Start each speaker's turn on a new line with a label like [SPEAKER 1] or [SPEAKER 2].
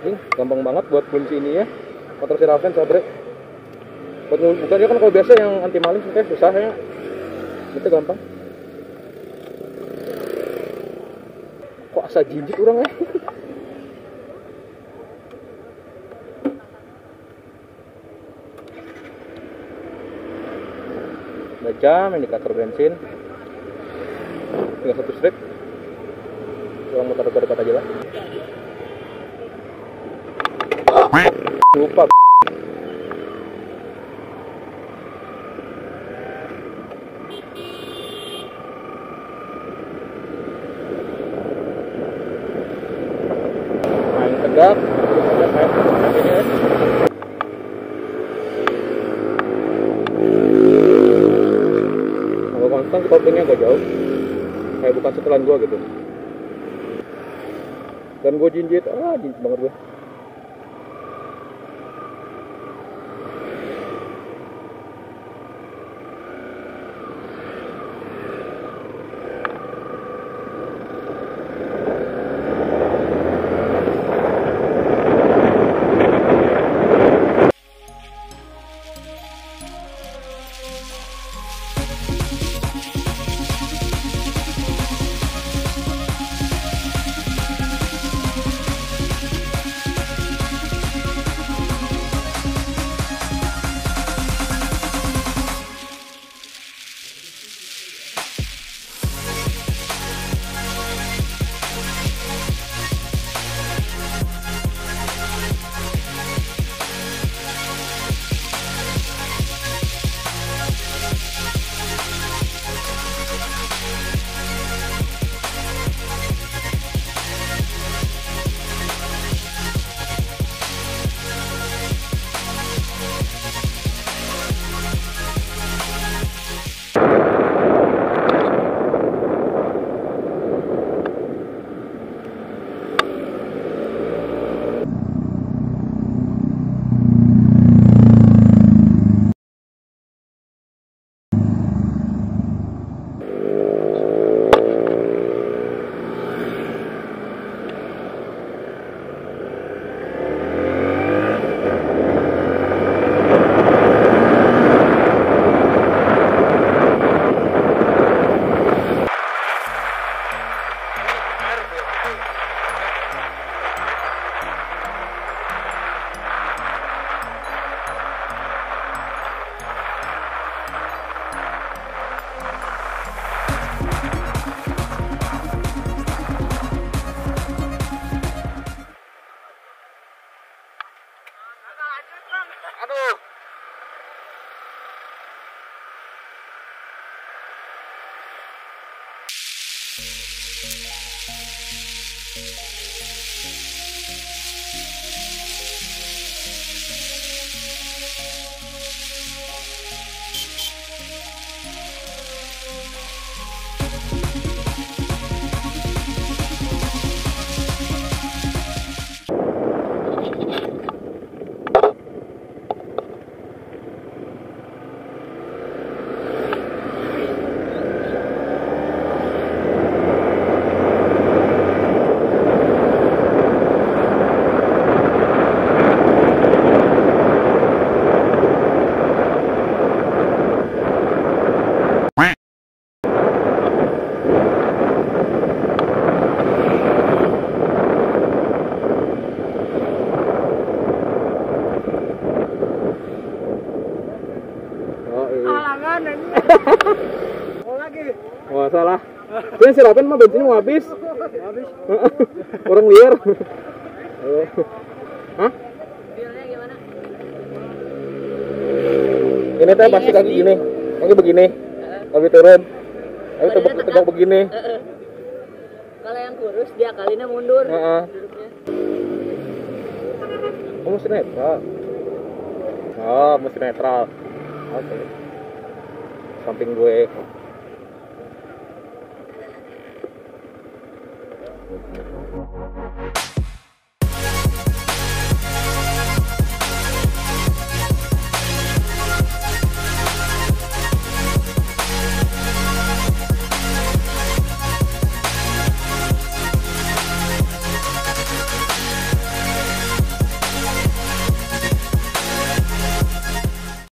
[SPEAKER 1] gampang banget buat kunci ini ya. Motor si Raven sabre. Buat bukanya kan kalau biasa yang anti maling kayak susah ya. Itu gampang. Kok asa jijik orang ya? Udah jam indikator bensin. Tinggal 1 strip. Orang muter dekat aja lah. Lupa. Main tegak. Ini ya. Kalau konstan koplingnya agak jauh. Kayak bukan setelan gua gitu. Dan gua jinjit, jinjit banget gua. Aduh.
[SPEAKER 2] Oh lagi.
[SPEAKER 1] Wah salah. Ini si Raven mah bensinnya mau habis.
[SPEAKER 2] Habis.
[SPEAKER 1] Orang liar. Hah?
[SPEAKER 3] Feelnya gimana?
[SPEAKER 1] Ini teh pasti kaki gini. Kaki begini. Kaki turun. Ayo tegak begini.
[SPEAKER 3] Kalau yang kurus dia kalinya mundur. Duduknya.
[SPEAKER 1] Oh, mesti netral. Oh, mesti netral. Oke. Samping gue.